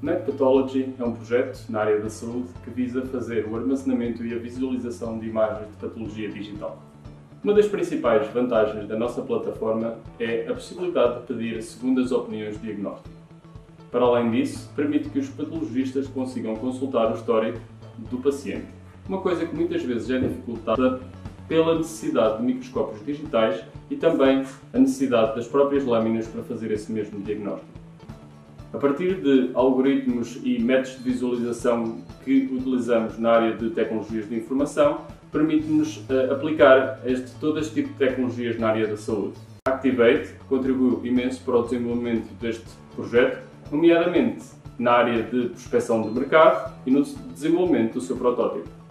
NetPathology é um projeto na área da saúde que visa fazer o armazenamento e a visualização de imagens de patologia digital. Uma das principais vantagens da nossa plataforma é a possibilidade de pedir segundas opiniões de diagnóstico. Para além disso, permite que os patologistas consigam consultar o histórico do paciente, uma coisa que muitas vezes é dificultada pela necessidade de microscópios digitais e também a necessidade das próprias lâminas para fazer esse mesmo diagnóstico. A partir de algoritmos e métodos de visualização que utilizamos na área de tecnologias de informação, permite-nos aplicar todo este tipo de tecnologias na área da saúde. A Activate contribuiu imenso para o desenvolvimento deste projeto, nomeadamente na área de prospecção de mercado e no desenvolvimento do seu protótipo.